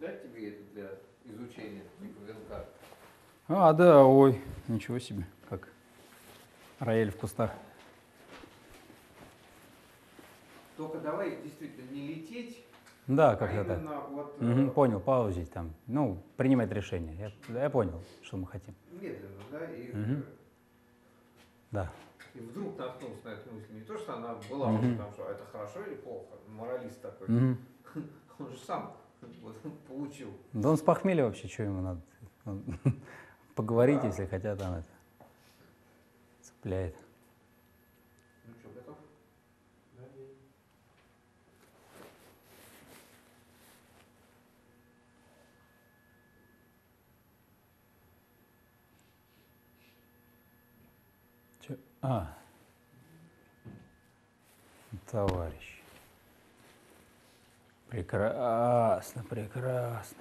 дать тебе это для изучения ВНК? А, да, ой, ничего себе, как рояль в кустах. Только давай действительно не лететь, Да, как-то так. именно вот Понял, паузить там, ну, принимать решение. Я понял, что мы хотим. медленно, да, Да. и вдруг наткнулся на эту мысль. Не то, что она была уже там, что это хорошо или плохо, моралист такой. Он же сам вот, получил. Да он с похмелья вообще, что ему надо? Поговорить, если хотят, там это цепляет. Ну что, готов? Да, Товарищ. Прекрасно, прекрасно.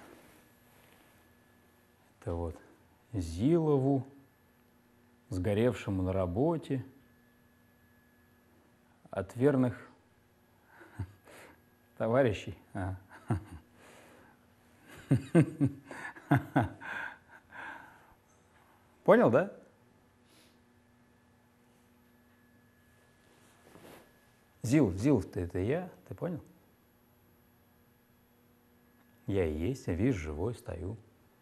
Это вот Зилову, сгоревшему на работе, от верных товарищей. Понял, да? Зилов-то это я, ты понял? Я и есть, я вижу, живой, стою.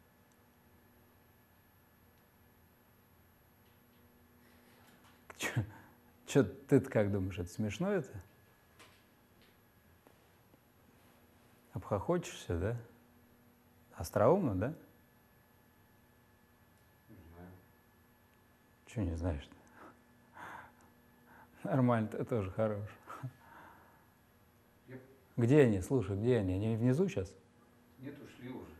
Че ты-то как думаешь, это смешно это? Обхохочешься, да? Остроумно, да? не знаю. Чего не знаешь-то? Нормально, ты тоже хорош. Где они? Слушай, где они? Они внизу сейчас? Нет, ушли уже.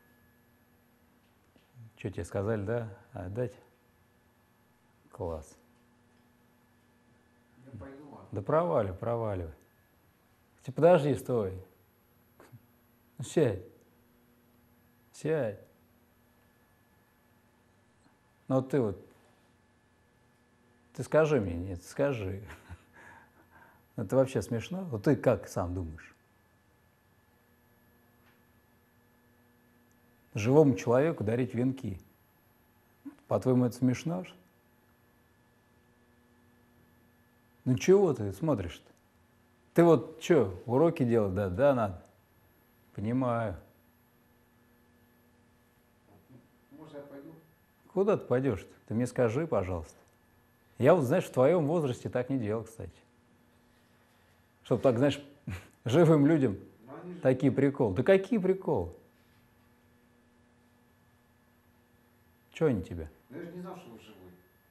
Что тебе сказали, да? Отдать? Класс. Я пойду, ладно. Да проваливай. Подожди, стой. Ну, сядь. Ну вот ты скажи мне, нет, скажи. Это вообще смешно? Вот ты как сам думаешь? Живому человеку дарить венки. По-твоему, это смешно? Ну чего ты смотришь-то? Ты вот что, уроки делать? Да, надо. Понимаю. Может, я пойду? Куда ты пойдешь-то? Ты мне скажи, пожалуйста. Я вот, знаешь, в твоем возрасте так не делал, кстати. Чтобы так, знаешь, живым людям такие приколы. Да какие приколы? Чего они тебе? Я же не знал, что вы живой.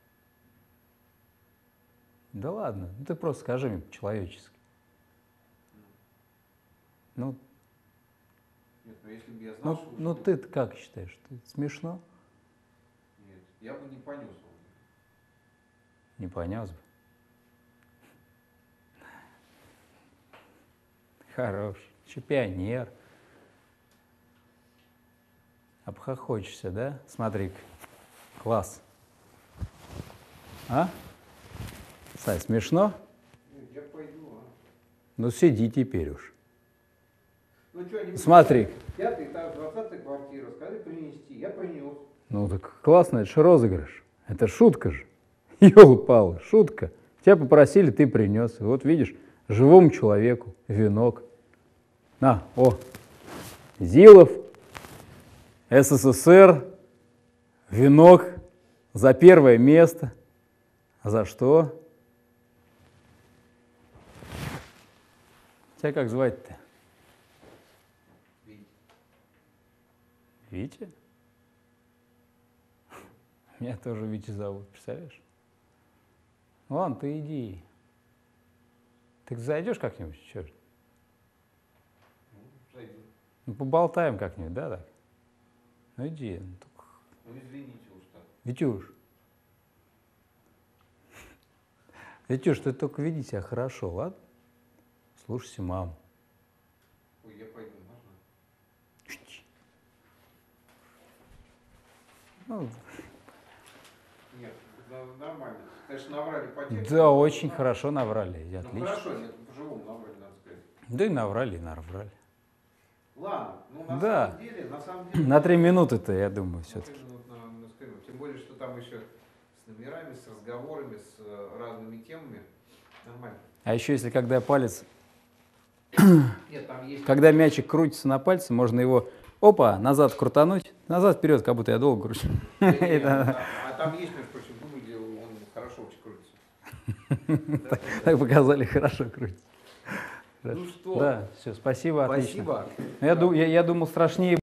Да ладно, ну ты просто скажи мне по-человечески. Ну, нет, но если бы я знал, что вы ну живой. ты-то как считаешь? Ты смешно? Нет, я бы не понес его. Не понес бы. Хорош. Еще пионер. Обхохочешься, да? Смотри-ка. Класс. А? Сань, смешно? Нет, я пойду, Ну сиди теперь уж. Ну что, они... Смотри. 5-й этаж, 20-я квартира, сказали принести, я принес. Ну так классно, это же розыгрыш. Это шутка же. Ёлы-палы, шутка. Тебя попросили, ты принес. И вот видишь, живому человеку венок. На, Зилов, СССР, венок за первое место. А за что? Тебя как звать-то? Витя? Меня тоже Витя зовут, представляешь? Ладно, ты иди. Ты зайдешь как-нибудь? Черт. Зайду. Ну, поболтаем как-нибудь, да, так? Ну, иди. Ну, извините уж так. Витюш, ты только веди себя хорошо, ладно? Слушайся маму. Ой, я пойду, можно? Ну, нет, нормально. Конечно, наврали по тексту. Да, очень хорошо наврали, Ну, отлично. хорошо, нет, по-живому наврали, надо сказать. Да и наврали. Ладно, ну Да. на самом деле. На 3 минуты-то, я думаю, На 3 все-таки. минуты на скрину. Тем более, что там еще с номерами, с разговорами, с разными темами. Нормально. А еще если когда палец, Нет, там есть. когда мячик крутится на пальце, можно его, опа, назад крутануть, назад, вперед, как будто я долго кручу. А там есть, между прочим, дубль, где он хорошо очень крутится. Так показали, хорошо крутится. Ну что? Да, все, спасибо, отлично. Спасибо. Я думал, страшнее